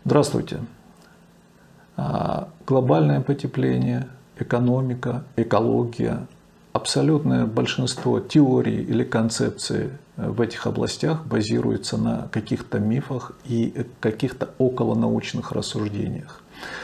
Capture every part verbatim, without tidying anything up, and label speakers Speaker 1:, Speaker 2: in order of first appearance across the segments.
Speaker 1: Здравствуйте. Глобальное потепление, экономика, экология, абсолютное большинство теорий или концепций в этих областях базируется на каких-то мифах и каких-то околонаучных рассуждениях.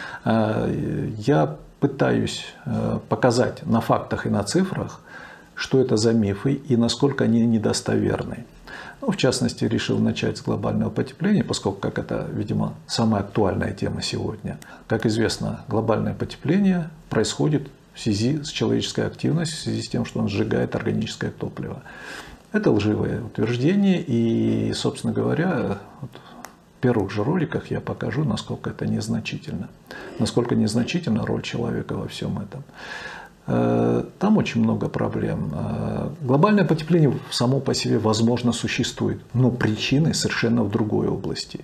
Speaker 1: Я пытаюсь показать на фактах и на цифрах, что это за мифы и насколько они недостоверны. Ну, в частности, решил начать с глобального потепления, поскольку как это, видимо, самая актуальная тема сегодня. Как известно, глобальное потепление происходит в связи с человеческой активностью, в связи с тем, что он сжигает органическое топливо. Это лживое утверждение, и, собственно говоря, вот в первых же роликах я покажу, насколько это незначительно. Насколько незначительна роль человека во всем этом. Там очень много проблем. Глобальное потепление само по себе, возможно, существует, но причины совершенно в другой области.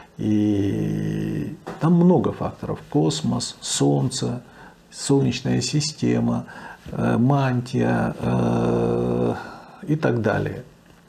Speaker 1: И там много факторов. Космос, Солнце, Солнечная система, мантия и так далее.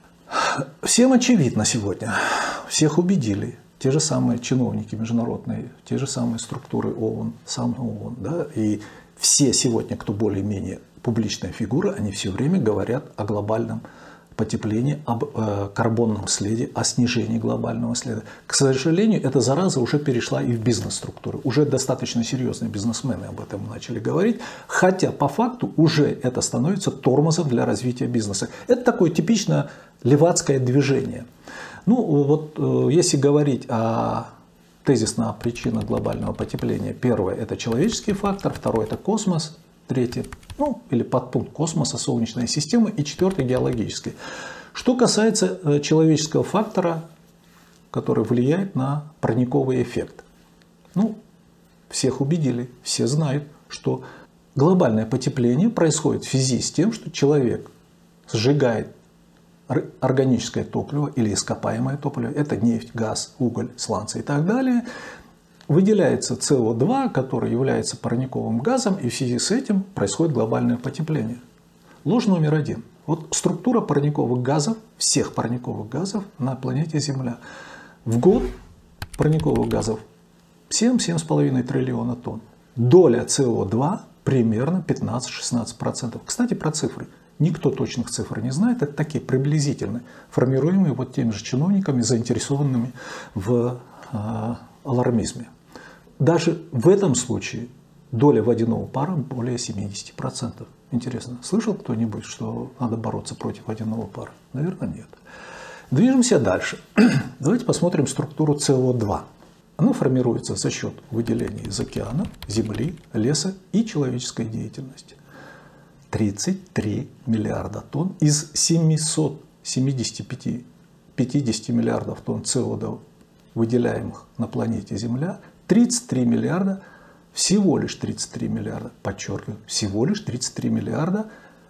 Speaker 1: Всем очевидно сегодня, всех убедили. Те же самые чиновники международные, те же самые структуры ООН, сам ООН, да, и все сегодня, кто более-менее публичная фигура, они все время говорят о глобальном потеплении, об э, карбонном следе, о снижении глобального следа. К сожалению, эта зараза уже перешла и в бизнес-структуры. Уже достаточно серьезные бизнесмены об этом начали говорить, хотя по факту уже это становится тормозом для развития бизнеса. Это такое типичное левацкое движение. Ну вот э, если говорить о тезисная причина глобального потепления. Первое – это человеческий фактор, второе – это космос, третье, ну или подпункт космоса, Солнечная система, и четвертый – геологический. Что касается человеческого фактора, который влияет на парниковый эффект. Ну, всех убедили, все знают, что глобальное потепление происходит в связи с тем, что человек сжигает органическое топливо или ископаемое топливо, это нефть, газ, уголь, сланцы и так далее, выделяется С О два, который является парниковым газом, и в связи с этим происходит глобальное потепление. Ложь номер один. Вот структура парниковых газов, всех парниковых газов на планете Земля. В год парниковых газов семь-семь с половиной триллиона тонн. Доля С О два примерно пятнадцать-шестнадцать процентов. Кстати, про цифры. Никто точных цифр не знает, это такие приблизительные, формируемые вот теми же чиновниками, заинтересованными в э, алармизме. Даже в этом случае доля водяного пара более семидесяти процентов. Интересно, слышал кто-нибудь, что надо бороться против водяного пара? Наверное, нет. Движемся дальше. Давайте посмотрим структуру С О два. Она формируется за счет выделения из океана, земли, леса и человеческой деятельности. тридцать три миллиарда тонн из семисот семидесяти пяти — пятидесяти миллиардов тонн С О два, выделяемых на планете Земля, тридцать три миллиарда, всего лишь тридцать три миллиарда, подчеркиваю, всего лишь тридцать три миллиарда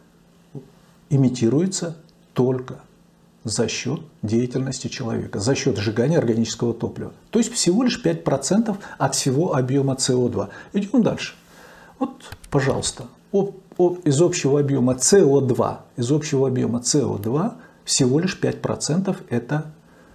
Speaker 1: имитируется только за счет деятельности человека, за счет сжигания органического топлива. То есть всего лишь пять процентов от всего объема С О два. Идем дальше. Вот, пожалуйста. Из общего объема С О два, из общего объема С О два всего лишь пять процентов это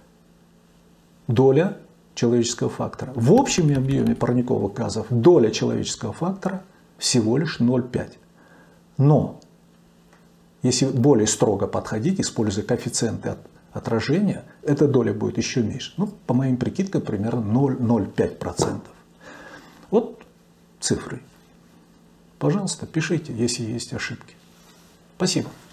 Speaker 1: доля человеческого фактора. В общем объеме парниковых газов доля человеческого фактора всего лишь ноль целых пять десятых. Но если более строго подходить, используя коэффициенты от отражения, эта доля будет еще меньше. Ну, по моим прикидкам, примерно ноль целых пять десятых процента. Вот цифры. Пожалуйста, пишите, если есть ошибки. Спасибо.